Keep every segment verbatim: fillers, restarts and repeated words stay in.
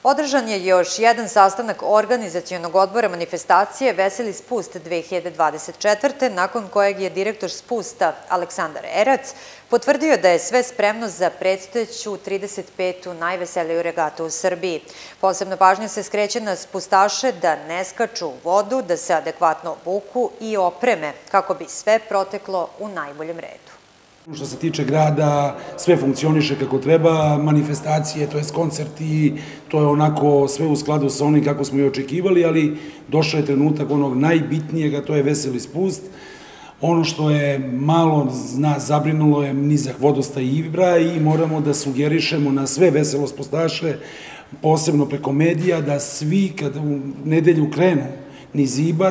Održan je još jedan sastanak organizacionog odbora manifestacije Veseli spust dve hiljade dvadeset četvrte. nakon kojeg je direktor spusta Aleksandar Erac potvrdio da je sve spremno za predstojeću trideset petu najveseliju regatu u Srbiji. Posebna pažnja se skreće na spustaše da ne skaču u vodu, da se adekvatno obuku i opreme kako bi sve proteklo u najboljem redu. Što se tiče grada, sve funkcioniše kako treba, manifestacije, to je koncerti, to je onako sve u skladu sa onim kako smo i očekivali, ali došao je trenutak onog najbitnijeg, a to je Veseli spust. Ono što je malo nas zabrinulo je nizak vodostaj Ibra i moramo da sugerišemo na sve veselo spustaše, posebno preko medija, da svi kad u nedelju krenu niz Ibar,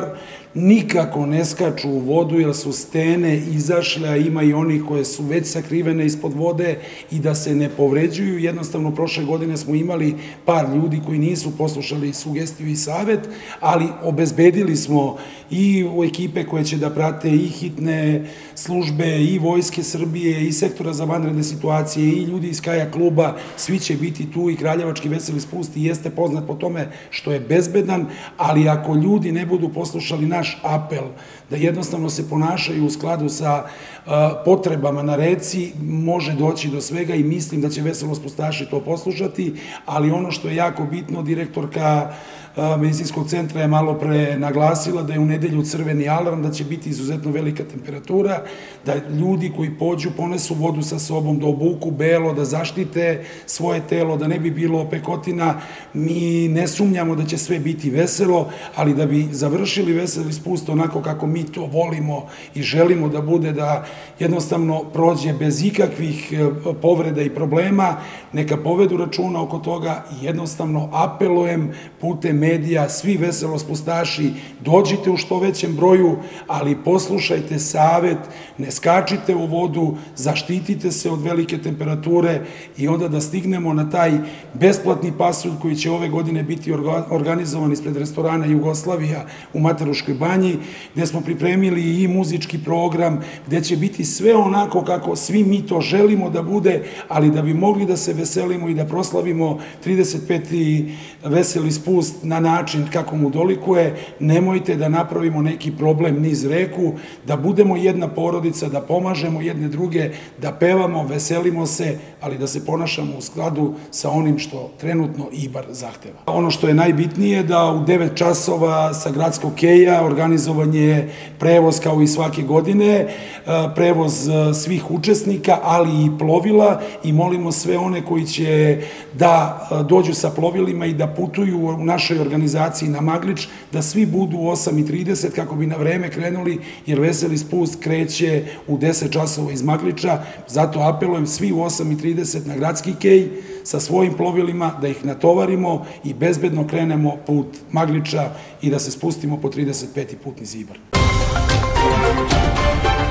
nikako ne skaču u vodu jer su stene izašle, a ima i onih koje su već sakrivene ispod vode i da se ne povređuju. Jednostavno, prošle godine smo imali par ljudi koji nisu poslušali sugestiju i savet, ali obezbedili smo i u ekipe koje će da prate i hitne službe, i Vojske Srbije, i sektora za vanredne situacije, i ljudi iz Kaja kluba, svi će biti tu i Kraljevački Veseli spust i jeste poznat po tome što je bezbedan, ali ako ljudi ne budu poslušali naš apel da jednostavno se ponašaju u skladu sa potrebama na reci, može doći do svega i mislim da će veselo spustaši to poslušati, ali ono što je jako bitno, direktorka medicinskog centra je malo pre naglasila da je u nedelju crveni alarm, da će biti izuzetno velika temperatura, da ljudi koji pođu ponesu vodu sa sobom, da obuku belo, da zaštite svoje telo, da ne bi bilo opekotina. Mi ne sumnjamo da će sve biti veselo, ali da bi završili veseli spust onako kako mi to volimo i želimo da bude, da jednostavno prođe bez ikakvih povreda i problema, neka povedu računa oko toga i jednostavno apelujem putem medija, svi veselo spustaši, dođite u što većem broju, ali poslušajte savet, ne skačite u vodu, zaštitite se od velike temperature i onda da stignemo na taj besplatni pasulj koji će ove godine biti organizovan ispred restorana Jugoslavija u Materuškoj banji, gde smo pripremili i muzički program, gde će biti sve onako kako svi mi to želimo da bude, ali da bi mogli da se veselimo i da proslavimo trideset peti Veseli spust na način kako mu dolikuje, nemojte da napravimo neki problem niz reku, da budemo jedna porodica, da pomažemo jedne druge, da pevamo, veselimo se, ali da se ponašamo u skladu sa onim što trenutno Ibar zahteva. Ono što je najbitnije da u devet časova sa gradskog keja organizovan je prevoz kao i svake godine, prevoz svih učesnika, ali i plovila i molimo sve one koji će da dođu sa plovilima i da putuju u našoj organizaciji na Maglič, da svi budu u osam i trideset kako bi na vreme krenuli, jer Veseli spust kreće u deset časova iz Magliča, zato apelujem svi u osam i trideset na gradski kej sa svojim plovilima, da ih natovarimo i bezbedno krenemo put Magliča i da se spustimo po trideset peti put niz Ibar.